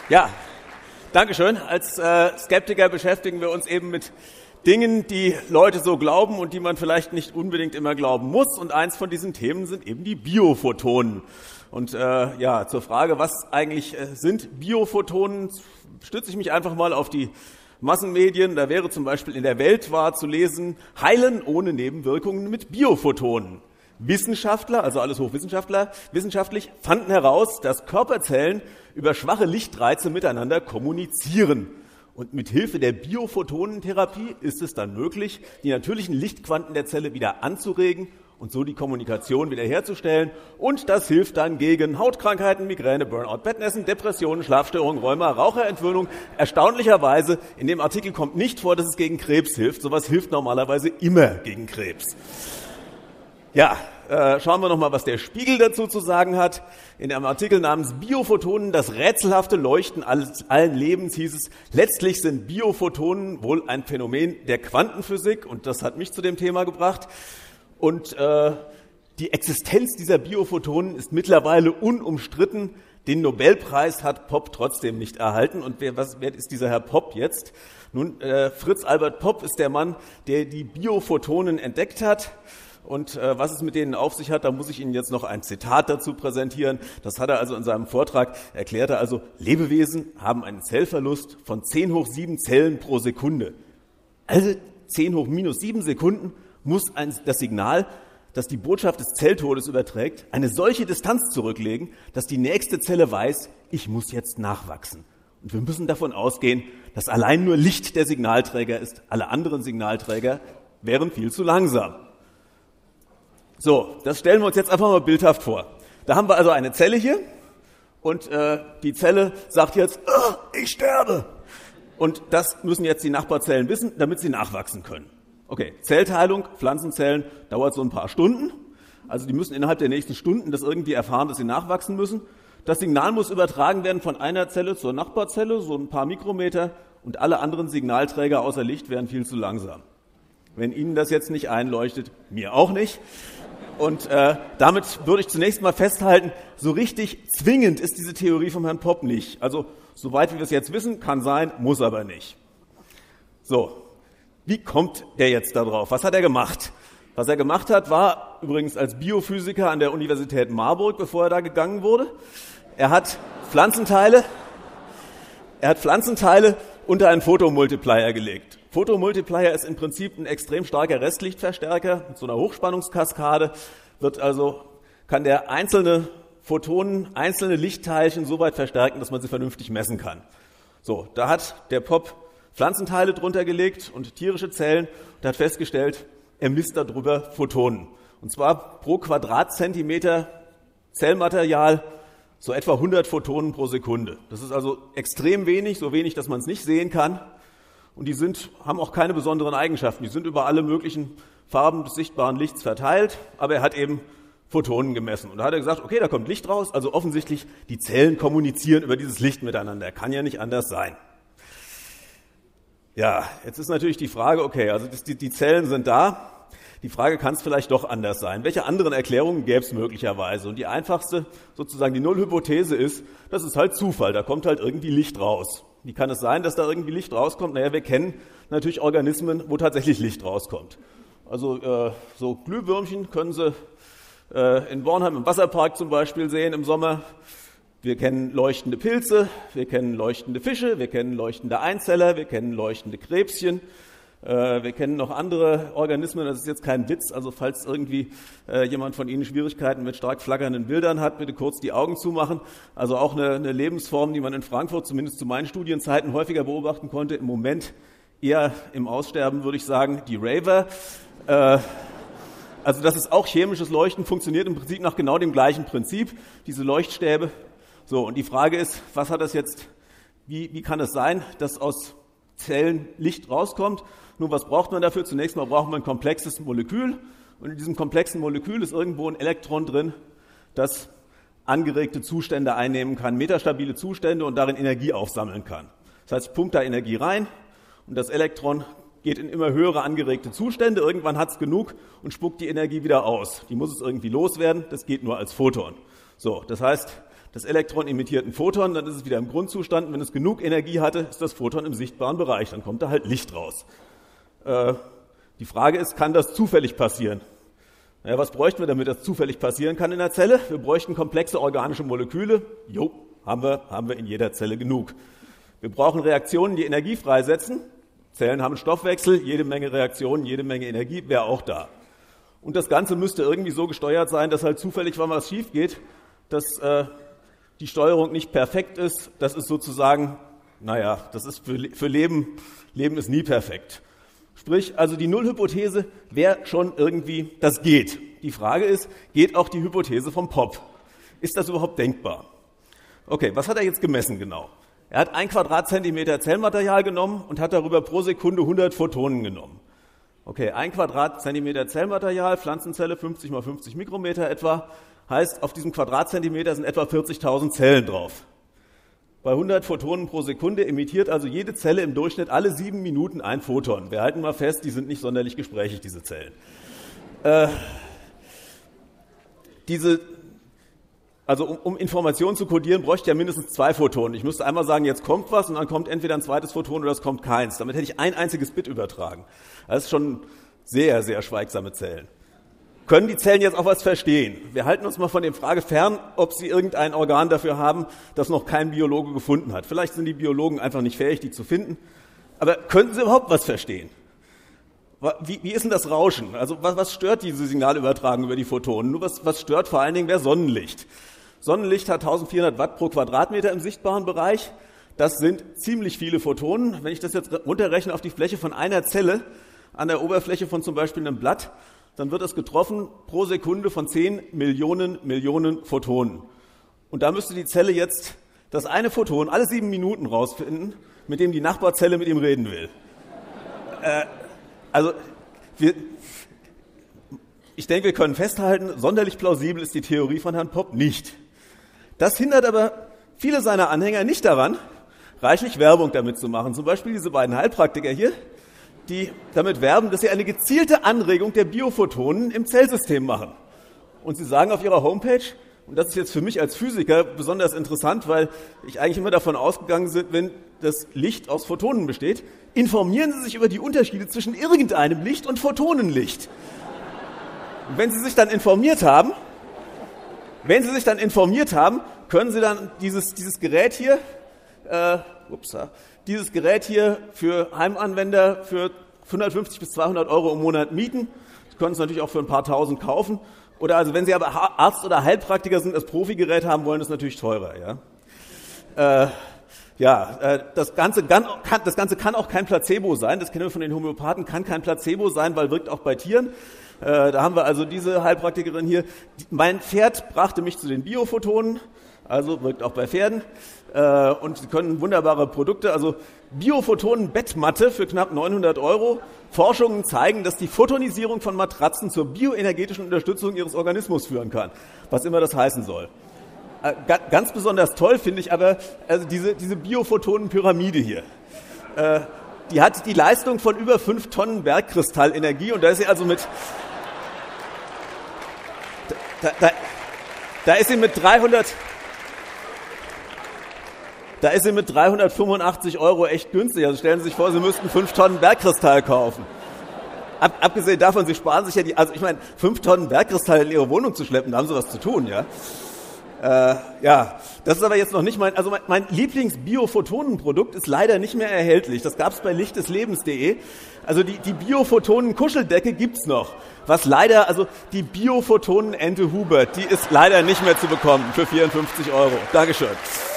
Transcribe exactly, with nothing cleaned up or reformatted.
Ja, Dankeschön. Als äh, Skeptiker beschäftigen wir uns eben mit Dingen, die Leute so glauben und die man vielleicht nicht unbedingt immer glauben muss. Und eins von diesen Themen sind eben die Biophotonen. Und äh, ja, zur Frage, was eigentlich äh, sind Biophotonen, stütze ich mich einfach mal auf die Massenmedien. Da wäre zum Beispiel in der Welt war zu lesen, heilen ohne Nebenwirkungen mit Biophotonen. Wissenschaftler, also alles Hochwissenschaftler, wissenschaftlich fanden heraus, dass Körperzellen über schwache Lichtreize miteinander kommunizieren. Und mit Hilfe der Biophotonentherapie ist es dann möglich, die natürlichen Lichtquanten der Zelle wieder anzuregen und so die Kommunikation wiederherzustellen. Und das hilft dann gegen Hautkrankheiten, Migräne, Burnout, Bettnässen, Depressionen, Schlafstörungen, Rheuma, Raucherentwöhnung. Erstaunlicherweise, in dem Artikel kommt nicht vor, dass es gegen Krebs hilft. Sowas hilft normalerweise immer gegen Krebs. Ja, äh, schauen wir noch mal, was der Spiegel dazu zu sagen hat. In einem Artikel namens Biophotonen, das rätselhafte Leuchten alles, allen Lebens, hieß es, letztlich sind Biophotonen wohl ein Phänomen der Quantenphysik, und das hat mich zu dem Thema gebracht. Und äh, die Existenz dieser Biophotonen ist mittlerweile unumstritten. Den Nobelpreis hat Popp trotzdem nicht erhalten. Und wer, was, wer ist dieser Herr Popp jetzt? Nun, äh, Fritz Albert Popp ist der Mann, der die Biophotonen entdeckt hat. Und äh, was es mit denen auf sich hat, da muss ich Ihnen jetzt noch ein Zitat dazu präsentieren. Das hat er also in seinem Vortrag erklärt. Er also, Lebewesen haben einen Zellverlust von zehn hoch sieben Zellen pro Sekunde. Also zehn hoch minus sieben Sekunden muss ein, das Signal, das die Botschaft des Zelltodes überträgt, eine solche Distanz zurücklegen, dass die nächste Zelle weiß, ich muss jetzt nachwachsen. Und wir müssen davon ausgehen, dass allein nur Licht der Signalträger ist. Alle anderen Signalträger wären viel zu langsam. So, das stellen wir uns jetzt einfach mal bildhaft vor. Da haben wir also eine Zelle hier und äh, die Zelle sagt jetzt, oh, ich sterbe. Und das müssen jetzt die Nachbarzellen wissen, damit sie nachwachsen können. Okay, Zellteilung, Pflanzenzellen dauert so ein paar Stunden. Also die müssen innerhalb der nächsten Stunden das irgendwie erfahren, dass sie nachwachsen müssen. Das Signal muss übertragen werden von einer Zelle zur Nachbarzelle, so ein paar Mikrometer, und alle anderen Signalträger außer Licht wären viel zu langsam. Wenn Ihnen das jetzt nicht einleuchtet, mir auch nicht. Und äh, damit würde ich zunächst mal festhalten, so richtig zwingend ist diese Theorie vom Herrn Popp nicht. Also soweit wir es jetzt wissen, kann sein, muss aber nicht. So, wie kommt er jetzt da drauf? Was hat er gemacht? Was er gemacht hat, war übrigens als Biophysiker an der Universität Marburg, bevor er da gegangen wurde. Er hat Pflanzenteile, er hat Pflanzenteile unter einen Photomultiplier gelegt. Photomultiplier ist im Prinzip ein extrem starker Restlichtverstärker mit so einer Hochspannungskaskade. Wird also, kann der einzelne Photonen, einzelne Lichtteilchen so weit verstärken, dass man sie vernünftig messen kann. So, da hat der Popp Pflanzenteile drunter gelegt und tierische Zellen und hat festgestellt, er misst darüber Photonen. Und zwar pro Quadratzentimeter Zellmaterial so etwa hundert Photonen pro Sekunde. Das ist also extrem wenig, so wenig, dass man es nicht sehen kann. Und die sind, haben auch keine besonderen Eigenschaften. Die sind über alle möglichen Farben des sichtbaren Lichts verteilt, aber er hat eben Photonen gemessen. Und da hat er gesagt, okay, da kommt Licht raus, also offensichtlich die Zellen kommunizieren über dieses Licht miteinander. Kann ja nicht anders sein. Ja, jetzt ist natürlich die Frage, okay, also die, die Zellen sind da. Die Frage, kann es vielleicht doch anders sein? Welche anderen Erklärungen gäbe es möglicherweise? Und die einfachste, sozusagen die Nullhypothese ist, das ist halt Zufall, da kommt halt irgendwie Licht raus. Wie kann es sein, dass da irgendwie Licht rauskommt? Naja, wir kennen natürlich Organismen, wo tatsächlich Licht rauskommt. Also äh, so Glühwürmchen können Sie äh, in Bornheim im Wasserpark zum Beispiel sehen im Sommer. Wir kennen leuchtende Pilze, wir kennen leuchtende Fische, wir kennen leuchtende Einzeller, wir kennen leuchtende Krebschen. Äh, wir kennen noch andere Organismen, das ist jetzt kein Witz, also falls irgendwie äh, jemand von Ihnen Schwierigkeiten mit stark flackernden Bildern hat, bitte kurz die Augen zumachen. Also auch eine, eine Lebensform, die man in Frankfurt zumindest zu meinen Studienzeiten häufiger beobachten konnte, im Moment eher im Aussterben, würde ich sagen, die Raver. Äh, also das ist auch chemisches Leuchten, funktioniert im Prinzip nach genau dem gleichen Prinzip, diese Leuchtstäbe. So, und die Frage ist, was hat das jetzt, wie, wie kann es sein, dass aus Zellen Licht rauskommt? Nun, was braucht man dafür? Zunächst mal braucht man ein komplexes Molekül. Und in diesem komplexen Molekül ist irgendwo ein Elektron drin, das angeregte Zustände einnehmen kann, metastabile Zustände und darin Energie aufsammeln kann. Das heißt, ich pumpe da Energie rein und das Elektron geht in immer höhere angeregte Zustände. Irgendwann hat es genug und spuckt die Energie wieder aus. Die muss es irgendwie loswerden. Das geht nur als Photon. So, das heißt, Das Elektron emittiert ein Photon, dann ist es wieder im Grundzustand. Und wenn es genug Energie hatte, ist das Photon im sichtbaren Bereich. Dann kommt da halt Licht raus. Äh, die Frage ist, kann das zufällig passieren? Naja, was bräuchten wir, damit das zufällig passieren kann in der Zelle? Wir bräuchten komplexe organische Moleküle. Jo, haben wir, haben wir in jeder Zelle genug. Wir brauchen Reaktionen, die Energie freisetzen. Zellen haben Stoffwechsel, jede Menge Reaktionen, jede Menge Energie, wäre auch da. Und das Ganze müsste irgendwie so gesteuert sein, dass halt zufällig, wenn was schief geht, dass äh, die Steuerung nicht perfekt ist. Das ist sozusagen, naja, das ist für, für Leben, Leben ist nie perfekt. Sprich, also die Nullhypothese wäre schon irgendwie, das geht. Die Frage ist, geht auch die Hypothese vom Pop? Ist das überhaupt denkbar? Okay, was hat er jetzt gemessen genau? Er hat ein Quadratzentimeter Zellmaterial genommen und hat darüber pro Sekunde hundert Photonen genommen. Okay, ein Quadratzentimeter Zellmaterial, Pflanzenzelle fünfzig mal fünfzig Mikrometer etwa, heißt, auf diesem Quadratzentimeter sind etwa vierzigtausend Zellen drauf. Bei hundert Photonen pro Sekunde emittiert also jede Zelle im Durchschnitt alle sieben Minuten ein Photon. Wir halten mal fest, die sind nicht sonderlich gesprächig, diese Zellen. Äh, diese, also um, um Informationen zu kodieren, bräuchte ich ja mindestens zwei Photonen. Ich müsste einmal sagen, jetzt kommt was und dann kommt entweder ein zweites Photon oder es kommt keins. Damit hätte ich ein einziges Bit übertragen. Das ist schon sehr, sehr schweigsame Zellen. Können die Zellen jetzt auch was verstehen? Wir halten uns mal von der Frage fern, ob sie irgendein Organ dafür haben, das noch kein Biologe gefunden hat. Vielleicht sind die Biologen einfach nicht fähig, die zu finden. Aber könnten sie überhaupt was verstehen? Wie, wie ist denn das Rauschen? Also was, was stört diese Signalübertragung über die Photonen? Nur was, was stört vor allen Dingen wäre Sonnenlicht. Sonnenlicht hat eintausendvierhundert Watt pro Quadratmeter im sichtbaren Bereich. Das sind ziemlich viele Photonen. Wenn ich das jetzt runterrechne auf die Fläche von einer Zelle an der Oberfläche von zum Beispiel einem Blatt, dann wird es getroffen pro Sekunde von zehn Millionen Millionen Photonen. Und da müsste die Zelle jetzt das eine Photon alle sieben Minuten rausfinden, mit dem die Nachbarzelle mit ihm reden will. Äh, also, wir, ich denke, wir können festhalten, sonderlich plausibel ist die Theorie von Herrn Pop nicht. Das hindert aber viele seiner Anhänger nicht daran, reichlich Werbung damit zu machen. Zum Beispiel diese beiden Heilpraktiker hier, die damit werben, dass sie eine gezielte Anregung der Biophotonen im Zellsystem machen. Und sie sagen auf ihrer Homepage, und das ist jetzt für mich als Physiker besonders interessant, weil ich eigentlich immer davon ausgegangen bin, wenn das Licht aus Photonen besteht, informieren Sie sich über die Unterschiede zwischen irgendeinem Licht und Photonenlicht. Und wenn Sie sich dann informiert haben, wenn Sie sich dann informiert haben, können Sie dann dieses, dieses Gerät hier, äh, upsa, dieses Gerät hier für Heimanwender für hundertfünfzig bis zweihundert Euro im Monat mieten. Sie können es natürlich auch für ein paar Tausend kaufen. Oder also wenn Sie aber Arzt oder Heilpraktiker sind, das Profigerät haben wollen, ist es natürlich teurer. Ja, äh, ja äh, das, Ganze kann, das Ganze kann auch kein Placebo sein. Das kennen wir von den Homöopathen, kann kein Placebo sein, weil wirkt auch bei Tieren. Äh, da haben wir also diese Heilpraktikerin hier. Mein Pferd brachte mich zu den Biophotonen. Also wirkt auch bei Pferden. Äh, und sie können wunderbare Produkte, also Biophotonen-Bettmatte für knapp neunhundert Euro. Forschungen zeigen, dass die Photonisierung von Matratzen zur bioenergetischen Unterstützung ihres Organismus führen kann. Was immer das heißen soll. Äh, ga, ganz besonders toll finde ich aber also diese, diese Biophotonen-Pyramide hier. Äh, die hat die Leistung von über fünf Tonnen Bergkristallenergie und da ist sie also mit da, da, da ist sie mit dreihundert Da ist sie mit dreihundertfünfundachtzig Euro echt günstig. Also stellen Sie sich vor, Sie müssten fünf Tonnen Bergkristall kaufen. Ab, abgesehen davon, Sie sparen sich ja die, also ich meine, fünf Tonnen Bergkristall in Ihre Wohnung zu schleppen, da haben Sie was zu tun, ja. Äh, ja, das ist aber jetzt noch nicht mein, also mein, mein Lieblings-Biophotonenprodukt ist leider nicht mehr erhältlich. Das gab es bei lichtdeslebens punkt de. Also die, die Biophotonen-Kuscheldecke gibt's noch. Was leider, also die Biophotonen-Ente Hubert, die ist leider nicht mehr zu bekommen für vierundfünfzig Euro. Dankeschön.